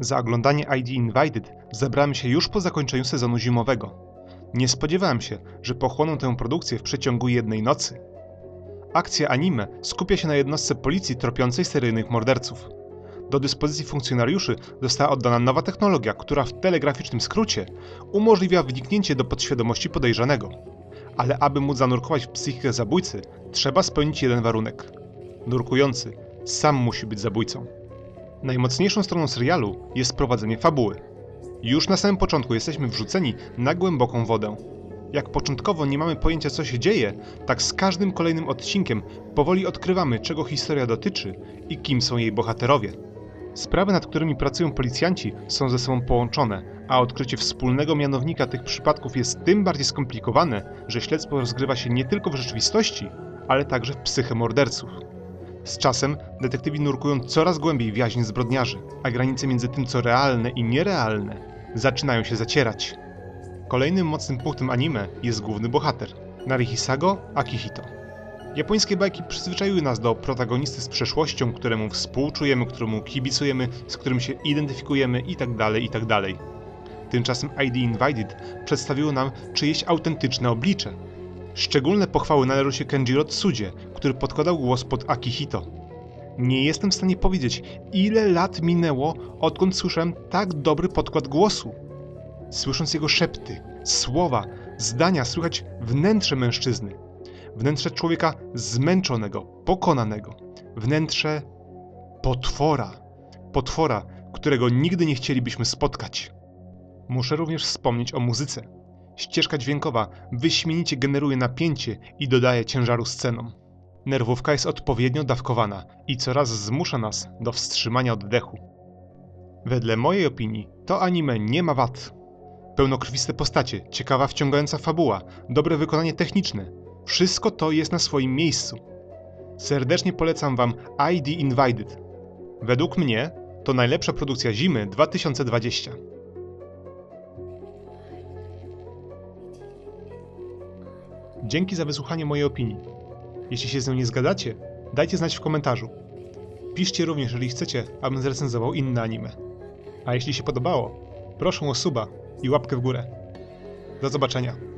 Za oglądanie ID Invited zabrałem się już po zakończeniu sezonu zimowego. Nie spodziewałem się, że pochłoną tę produkcję w przeciągu jednej nocy. Akcja anime skupia się na jednostce policji tropiącej seryjnych morderców. Do dyspozycji funkcjonariuszy została oddana nowa technologia, która w telegraficznym skrócie umożliwia wniknięcie do podświadomości podejrzanego. Ale aby móc zanurkować w psychikę zabójcy, trzeba spełnić jeden warunek. Nurkujący sam musi być zabójcą. Najmocniejszą stroną serialu jest prowadzenie fabuły. Już na samym początku jesteśmy wrzuceni na głęboką wodę. Jak początkowo nie mamy pojęcia, co się dzieje, tak z każdym kolejnym odcinkiem powoli odkrywamy, czego historia dotyczy i kim są jej bohaterowie. Sprawy, nad którymi pracują policjanci, są ze sobą połączone, a odkrycie wspólnego mianownika tych przypadków jest tym bardziej skomplikowane, że śledztwo rozgrywa się nie tylko w rzeczywistości, ale także w psyche morderców. Z czasem detektywi nurkują coraz głębiej w jaźń zbrodniarzy, a granice między tym, co realne i nierealne, zaczynają się zacierać. Kolejnym mocnym punktem anime jest główny bohater, Narihisago Akihito. Japońskie bajki przyzwyczaiły nas do protagonisty z przeszłością, któremu współczujemy, któremu kibicujemy, z którym się identyfikujemy itd. Tymczasem ID Invited przedstawiło nam czyjeś autentyczne oblicze. Szczególne pochwały należą się Kenjiro Tsudzie, który podkładał głos pod Akihito. Nie jestem w stanie powiedzieć, ile lat minęło, odkąd słyszałem tak dobry podkład głosu. Słysząc jego szepty, słowa, zdania, słychać wnętrze mężczyzny. Wnętrze człowieka zmęczonego, pokonanego. Wnętrze potwora. Potwora, którego nigdy nie chcielibyśmy spotkać. Muszę również wspomnieć o muzyce. Ścieżka dźwiękowa wyśmienicie generuje napięcie i dodaje ciężaru scenom. Nerwówka jest odpowiednio dawkowana i coraz zmusza nas do wstrzymania oddechu. Wedle mojej opinii to anime nie ma wad. Pełnokrwiste postacie, ciekawa wciągająca fabuła, dobre wykonanie techniczne. Wszystko to jest na swoim miejscu. Serdecznie polecam Wam ID Invited. Według mnie to najlepsza produkcja zimy 2020. Dzięki za wysłuchanie mojej opinii. Jeśli się z nią nie zgadzacie, dajcie znać w komentarzu. Piszcie również, jeżeli chcecie, abym zrecenzował inne anime. A jeśli się podobało, proszę o suba i łapkę w górę. Do zobaczenia.